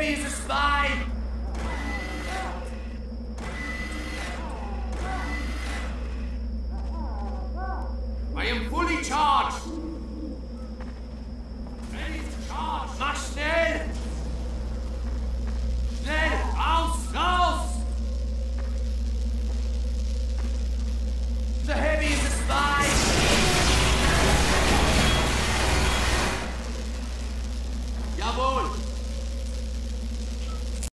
heavy as a spy! I am fully charged!